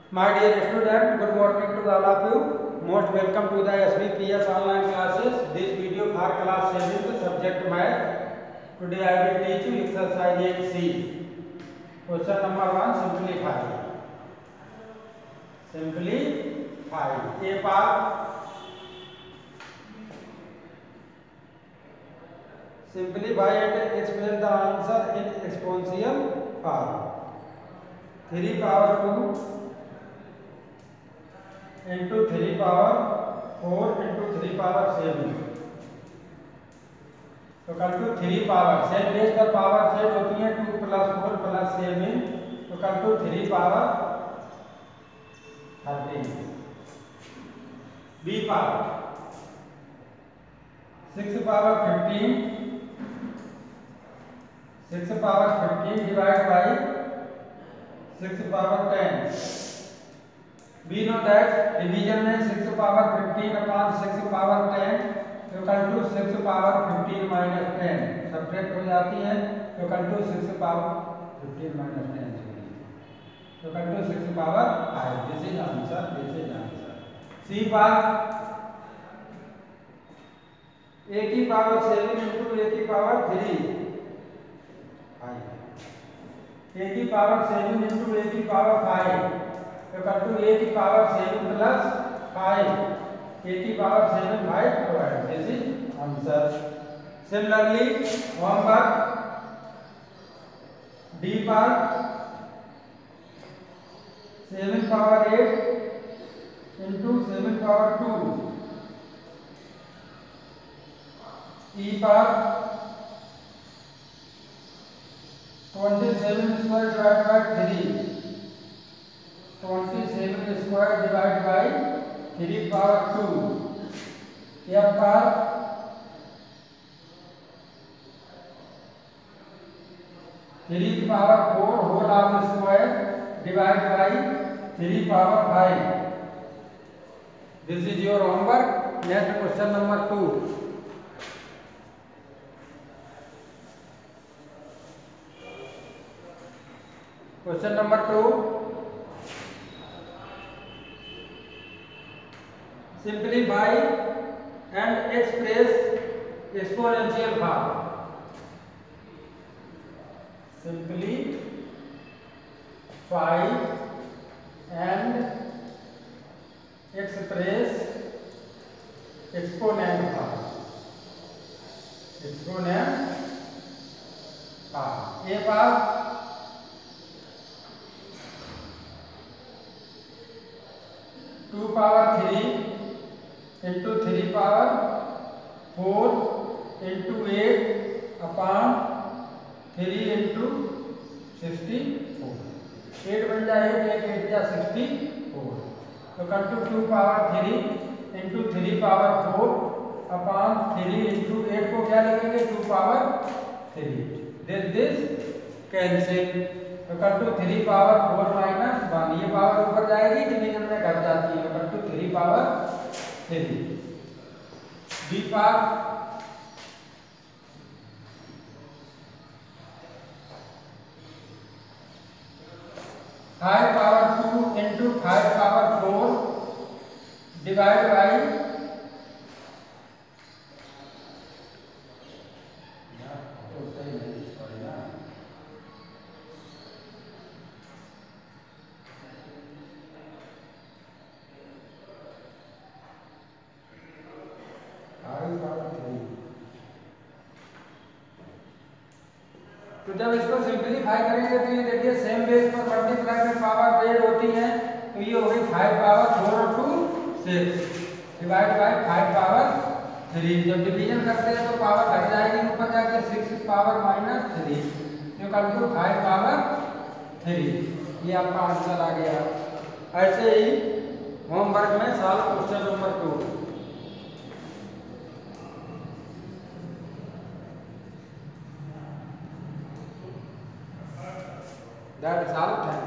My dear student, good morning to all of you. Most welcome to the SBPS online classes. This video for class 7th subject math. Today I will teach you exercise 8C. Question number 1, simplify. Simplify. A part. Simplify and explain the answer in exponential form. 3 power 2 into 3 power 4 into 3 power 7 तो कल to 3 power 7 base पर power 7 होती है 2 plus 4 plus 7 तो कल to 3 power 13 B power 6 power 15 6 power 15 divide by 6 power 10 We know that division में 6 power 15 upon 6 power 10 equal to 6 power 15 minus 10 subtract हो जाती है equal to 6 power 15 minus 10 equal to 6 power 5. This is answer. This is answer. C part a की power 7 into a की power 3 5 a की power 7 into a की power 5 equal to a की power 7 plus 5 a की power 7 5 provided. This is answer. Similarly, homework D part 7 power 8 into 7 power 2 E part 27 square divided by 3 27 square divided by 3 power 2 F part 3 power 4 whole of square divided by 3 power 5. This is your homework. Next question number 2. Question number 2. Simplify and express exponential form. Simplify and express exponent form. Exponent form. A part 2 power 3 into 3 power 4 into 8 upon 3 into 64 8 बन जाएगा 8 या 64 तो कल to 2 power 3 into 3 power 4 upon 3 into 8 को क्या लिखेंगे 2 power 3 this cancel तो कल टू 3 पावर 4 माइनस 1 ये पावर ऊपर जाएगी डिवीजन में घट जाती है कल to 3 power 3 b power 5 power 2 into 5 power 4 divided by तो जब इसको सिंपलीफाई करेंगे तो ये देखिए सेम बेस पर मल्टीप्लाई में पावर रेड होती है तो ये हो गई 5 पावर 4 और 2 6 डिवाइड बाय 5 पावर 3 जब डिवीजन करते हैं तो पावर घट जाएगी ऊपर जाके 6 पावर माइनस 3 तो कल टू 5 पावर 3 ये आपका आंसर आ गया। ऐसे ही होमवर्क में solve question number 2 That is all.